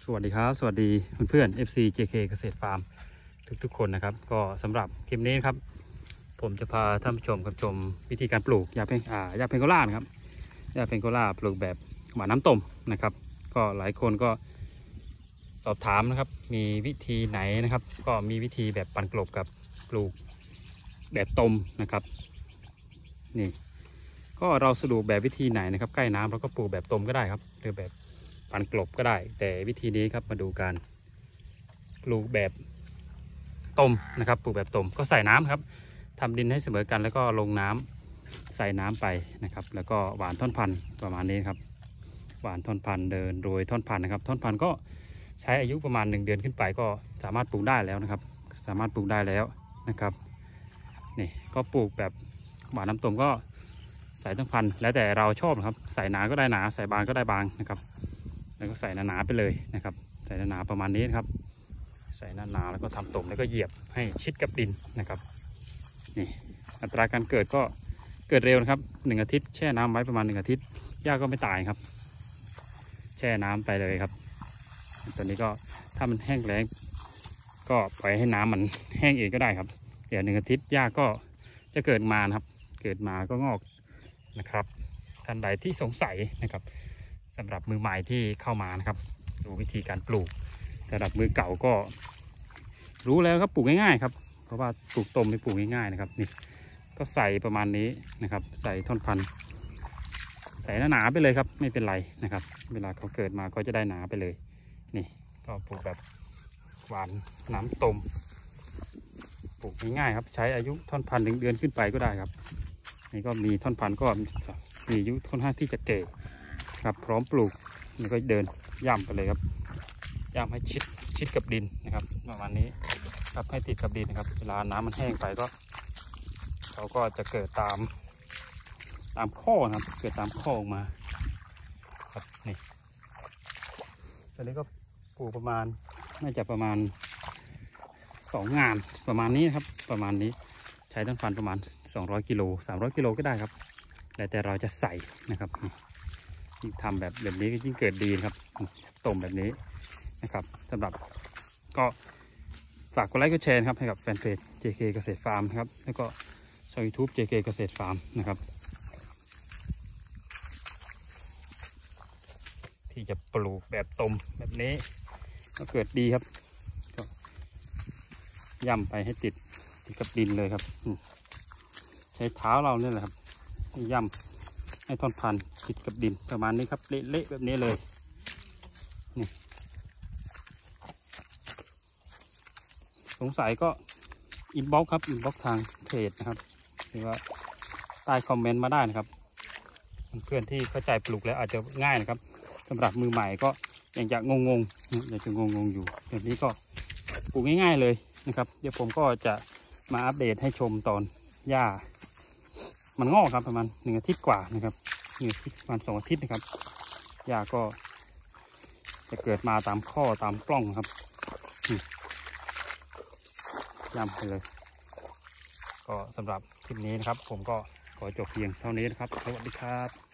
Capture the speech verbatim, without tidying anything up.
สวัสดีครับสวัสดีเพื่อนๆ เอฟ ซี เจ เค เกษตรฟาร์มทุกๆคนนะครับก็สำหรับคลิปนี้ครับผมจะพาท่านผู้ชมกับชมวิธีการปลูกยาเพนอ่ายาเพนโกล่านะครับยาเพนโกล่าปลูกแบบหวานน้ำต้มนะครับก็หลายคนก็สอบถามนะครับมีวิธีไหนนะครับก็มีวิธีแบบปั่นกลบกับปลูกแบบต้มนะครับนี่ก็เราสะดวกแบบวิธีไหนนะครับใกล้น้ำเราก็ปลูกแบบต้มก็ได้ครับหรือแบบปั่นกลบก็ได้แต่วิธีนี้ครับมาดูการปลูกแบบต้มนะครับปลูกแบบต้มก็ใส่น้ำครับทำดินให้เสมอกันแล้วก็ลงน้ำใส่น้ำไปนะครับแล้วก็หว่านท่อนพันธุ์ประมาณนี้ครับหว่านท่อนพันธุ์เดินโรยท่อนพันธุ์นะครับท่อนพันธุ์ก็ใช้อายุประมาณหนึ่งเดือนขึ้นไปก็สามารถปลูกได้แล้วนะครับสามารถปลูกได้แล้วนะครับนี่ก็ปลูกแบบหว่านน้ำต้มก็ใส่ท่อนพันธุ์แล้วแต่เราชอบครับใส่หนาก็ได้หนาใส่บางก็ได้บางนะครับแล้วก็ใส่หนาๆไปเลยนะครับใส่หนาๆประมาณนี้นะครับใส่หนาๆแล้วก็ทำต้มแล้วก็เหยียบให้ชิดกับดินนะครับนี่อัตราการเกิดก็เกิดเร็วนะครับหนึ่งอาทิตย์แช่น้ำไว้ประมาณหนึ่งอาทิตย์หญ้าก็ไม่ตายครับแช่น้ำไปเลยครับตอนนี้ก็ถ้ามันแห้งแล้งก็ปล่อยให้น้ำมันแห้งเองก็ได้ครับเดี๋ยวหนึ่งอาทิตย์หญ้าก็จะเกิดมาครับเกิดมาก็งอกนะครับท่านใดที่สงสัยนะครับสำหรับมือใหม่ที่เข้ามานะครับดูวิธีการปลูกสำหรับมือเก่าก็รู้แล้วครับปลูกง่ายๆครับเพราะว่าปลูกต้มไม่ปลูกง่ายๆนะครับนี่ก็ใส่ประมาณนี้นะครับใส่ท่อนพันธุ์ใส่หนาๆไปเลยครับไม่เป็นไรนะครับเวลาเขาเกิดมาก็จะได้หนาไปเลยนี่ก็ปลูกแบบหวานน้ำต้มปลูกง่ายๆครับใช้อายุท่อนพันธุ์หนึ่งเดือนขึ้นไปก็ได้ครับนี่ก็มีท่อนพันธุ์ก็มีอายุค่อนข้างที่จะเก่ครับพร้อมปลูกแล้วก็เดินย่ำไปเลยครับย่ำให้ชิดชิดกับดินนะครับประมาณนี้ครับให้ติดกับดินนะครับเวลาน้ำมันแห้งไปก็เขาก็จะเกิดตามตามข้อนะครับเกิดตามข้อออกมาครับนี่ตอนนี้ก็ปลูกประมาณน่าจะประมาณสองงานประมาณนี้ครับประมาณนี้ใช้ต้นพันธุ์ประมาณสองร้อยกิโลสามร้อยกิโลก็ได้ครับแต่แต่เราจะใส่นะครับยิ่งทำแบบแบบนี้ก็ยิ่งเกิดดีครับต้มแบบนี้นะครับสำหรับก็ฝากกดไลค์กดแชร์ครับให้กับแฟนเพจ เจ เค เกษตรฟาร์มครับแล้วก็ช่อง ยูทูบ เจ เค เกษตรฟาร์มนะครับที่จะปลูกแบบต้มแบบนี้ก็เกิดดีครับก็ย่ำไปให้ติดติดกับดินเลยครับใช้เท้าเราเนี่ยแหละครับย่ำให้ท่อนพันธุ์ติดกับดินประมาณนี้ครับเละๆแบบนี้เลยนี่สงสัยก็อินบ็อกซ์ครับอินบ็อกซ์ทางเพจนะครับหรือว่าใต้คอมเมนต์มาได้นะครับเพื่อนที่เข้าใจปลูกแล้วอาจจะง่ายนะครับสำหรับมือใหม่ก็ยังจะงงงยังจะงงงอยู่แบบนี้ก็ปลูกง่ายๆเลยนะครับเดี๋ยวผมก็จะมาอัปเดตให้ชมตอนหญ้ามันงอกครับประมาณหนึ่งอาทิตย์กว่านะครับหนึ่งอาทิตย์ประมาณสองอาทิตย์นะครับหญ้าก็จะเกิดมาตามข้อตามปล้องครับย่ำไปเลยก็สำหรับคลิปนี้นะครับผมก็ขอจบเพียงเท่านี้นะครับสวัสดีครับ